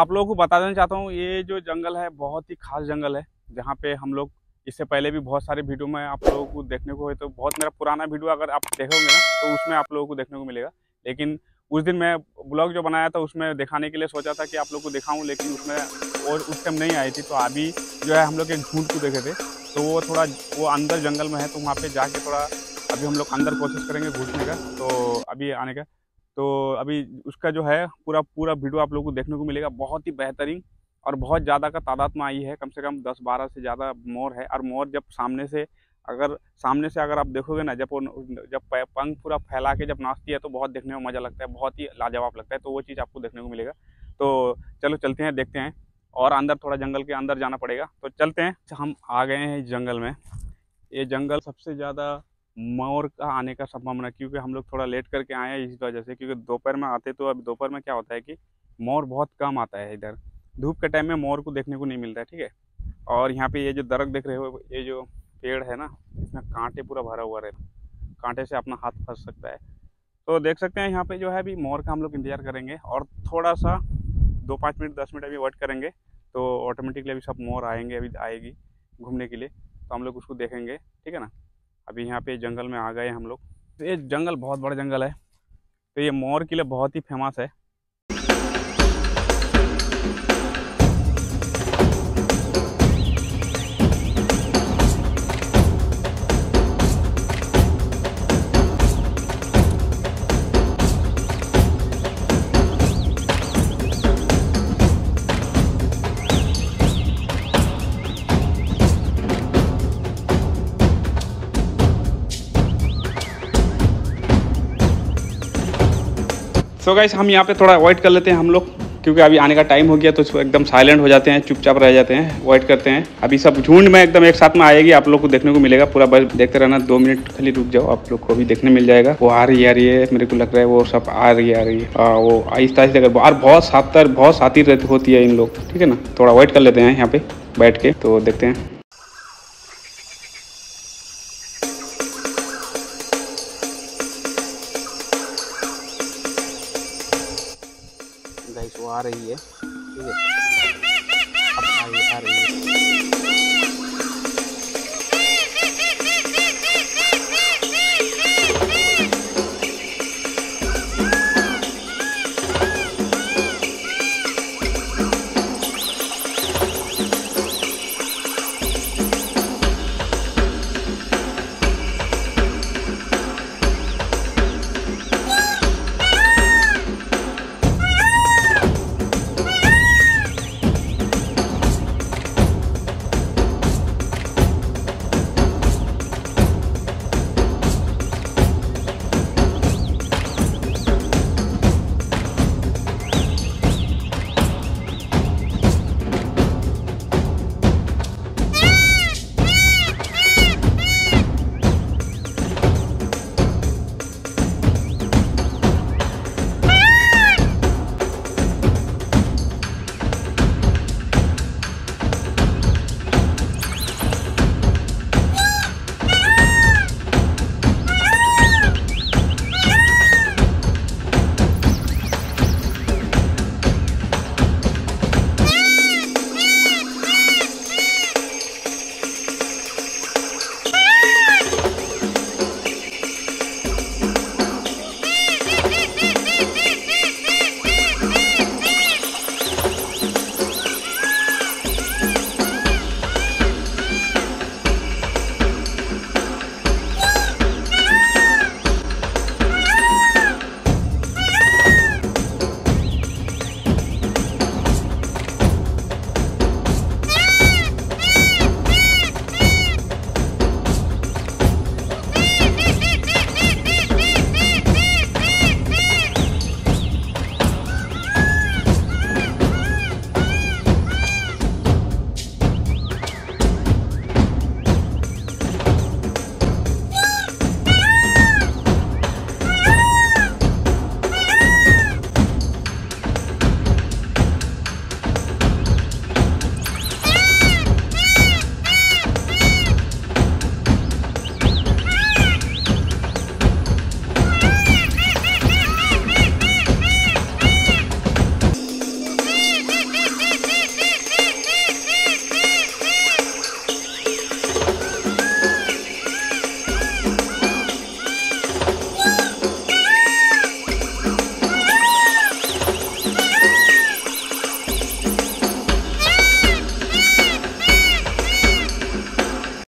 आप लोगों को बता देना चाहता हूँ, ये जो जंगल है बहुत ही खास जंगल है, जहाँ पे हम लोग इससे पहले भी बहुत सारे वीडियो में आप लोगों को देखने को है, तो बहुत मेरा पुराना वीडियो अगर आप देखोगे ना तो उसमें आप लोगों को देखने को मिलेगा। लेकिन उस दिन मैं ब्लॉग जो बनाया था उसमें दिखाने के लिए सोचा था कि आप लोग को दिखाऊं, लेकिन उसमें और उस टाइम नहीं आई थी। तो अभी जो है हम लोग एक झूठ को देखे थे, तो वो थोड़ा वो अंदर जंगल में है, तो वहाँ पे जाके थोड़ा अभी हम लोग अंदर कोशिश करेंगे घुसने का, तो अभी आने का। तो अभी उसका जो है पूरा पूरा वीडियो आप लोगों को देखने को मिलेगा, बहुत ही बेहतरीन और बहुत ज़्यादा का तादाद में आई है, कम से कम 10-12 से ज़्यादा मोर है। और मोर जब सामने से अगर आप देखोगे ना, जब पंख पूरा फैला के जब नाचती है तो बहुत देखने में मज़ा लगता है, बहुत ही लाजवाब लगता है। तो वो चीज़ आपको देखने को मिलेगा। तो चलो चलते हैं, देखते हैं। और अंदर थोड़ा जंगल के अंदर जाना पड़ेगा, तो चलते हैं। हम आ गए हैं इस जंगल में। ये जंगल सबसे ज़्यादा मोर का आने का संभावना, क्योंकि हम लोग थोड़ा लेट करके आए हैं इस वजह से, क्योंकि दोपहर में आते तो अभी दोपहर में क्या होता है कि मोर बहुत कम आता है इधर। धूप के टाइम में मोर को देखने को नहीं मिलता है, ठीक है। और यहाँ पे ये जो दरख्त देख रहे हो, ये जो पेड़ है ना, इसमें कांटे पूरा भरा हुआ रहता है, कांटे से अपना हाथ फंस सकता है। तो देख सकते हैं यहाँ पे जो है अभी मोर का हम लोग इंतजार करेंगे, और थोड़ा सा 2-5 मिनट 10 मिनट अभी वेट करेंगे, तो ऑटोमेटिकली अभी सब मोर आएंगे, अभी आएगी घूमने के लिए, तो हम लोग उसको देखेंगे, ठीक है ना। अभी यहाँ पे जंगल में आ गए हम लोग। तो ये जंगल बहुत बड़ा जंगल है, तो ये मोर के लिए बहुत ही फेमस है। सो गाइस, हम यहाँ पे थोड़ा अवॉइड कर लेते हैं हम लोग, क्योंकि अभी आने का टाइम हो गया, तो एकदम साइलेंट हो जाते हैं, चुपचाप रह जाते हैं, अवॉइड करते हैं। अभी सब झुंड में एकदम एक साथ में आएगी, आप लोग को देखने को मिलेगा पूरा। बस देखते रहना, 2 मिनट खाली रुक जाओ, आप लोग को भी देखने मिल जाएगा। वो आ रही है, मेरे को लग रहा है वो सब आ रही है। वो आहिस्ता आहिस्ता कर, और बहुत साथी होती है इन लोग, ठीक है ना। थोड़ा अवॉइड कर लेते हैं यहाँ पे बैठ के, तो देखते हैं। गाइस वो आ रही है, ठीक है, अब आ रही है।